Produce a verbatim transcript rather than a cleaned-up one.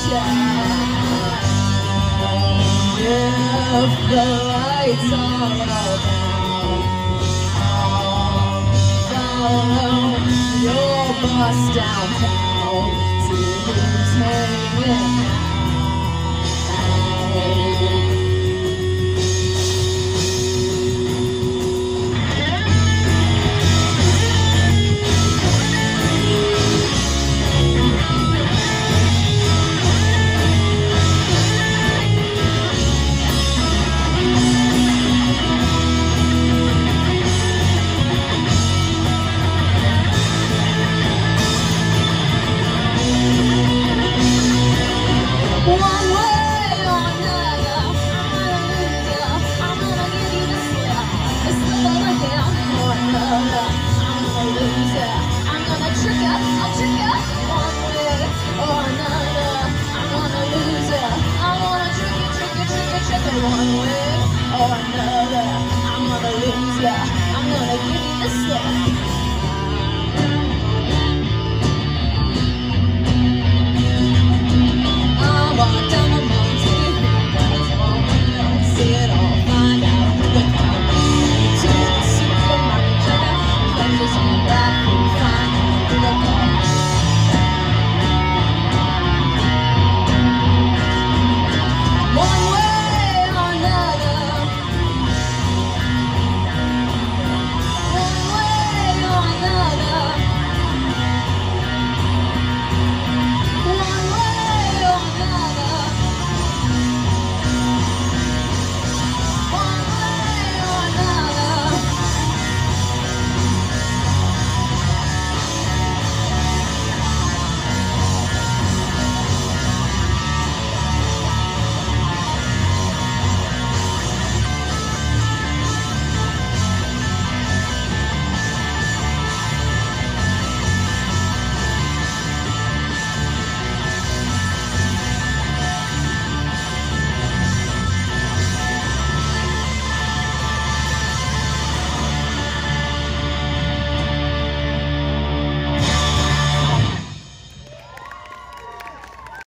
If the lights are all down, I'll follow your bus downtown to take it out. One way or another, I'm gonna lose ya. I'm gonna give you the slip, the slip of the hand or another. I'm gonna lose ya. I'm gonna trick ya, I'll trick ya. One way or another, I'm gonna lose ya. I'm gonna trick ya, trick ya, trick ya, trick ya. One way or another, I'm gonna lose ya. I'm gonna give you the slip.